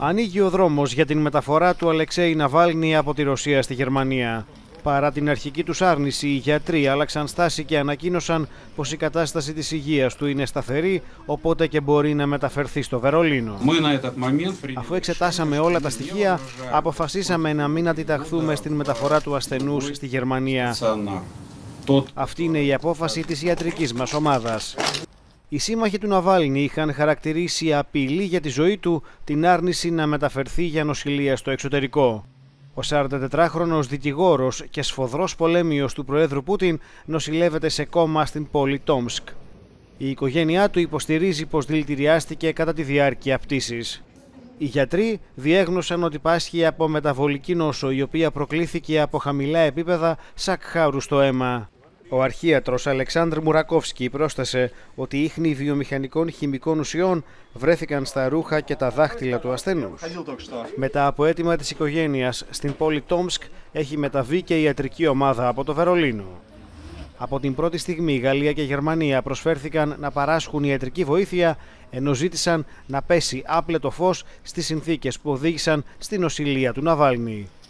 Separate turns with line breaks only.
Ανοίγει ο δρόμος για την μεταφορά του Αλεξέη Ναβάλνη από τη Ρωσία στη Γερμανία. Παρά την αρχική τους άρνηση, οι γιατροί άλλαξαν στάση και ανακοίνωσαν πως η κατάσταση της υγείας του είναι σταθερή, οπότε και μπορεί να μεταφερθεί στο Βερολίνο. Αφού εξετάσαμε όλα τα στοιχεία, αποφασίσαμε να μην αντιταχθούμε στην μεταφορά του ασθενούς στη Γερμανία. Αυτή είναι η απόφαση της ιατρικής μας ομάδας. Οι σύμμαχοι του Ναβάλνη είχαν χαρακτηρίσει απειλή για τη ζωή του την άρνηση να μεταφερθεί για νοσηλεία στο εξωτερικό. Ο 44χρονος δικηγόρος και σφοδρός πολέμιος του Προέδρου Πούτιν νοσηλεύεται σε κόμμα στην πόλη Τόμσκ. Η οικογένειά του υποστηρίζει πως δηλητηριάστηκε κατά τη διάρκεια πτήσης. Οι γιατροί διέγνωσαν ότι πάσχει από μεταβολική νόσο, η οποία προκλήθηκε από χαμηλά επίπεδα σακχάρου στο αίμα. Ο αρχίατρος Αλεξάνδρ Μουρακόφσκι πρόσθεσε ότι ίχνη βιομηχανικών χημικών ουσιών βρέθηκαν στα ρούχα και τα δάχτυλα του ασθενούς. Μετά από αίτημα της οικογένειας, στην πόλη Τόμσκ έχει μεταβεί και η ιατρική ομάδα από το Βερολίνο. Από την πρώτη στιγμή, η Γαλλία και η Γερμανία προσφέρθηκαν να παράσχουν ιατρική βοήθεια, ενώ ζήτησαν να πέσει άπλετο φως στις συνθήκες που οδήγησαν στη νοσηλεία του Ναβάλνη.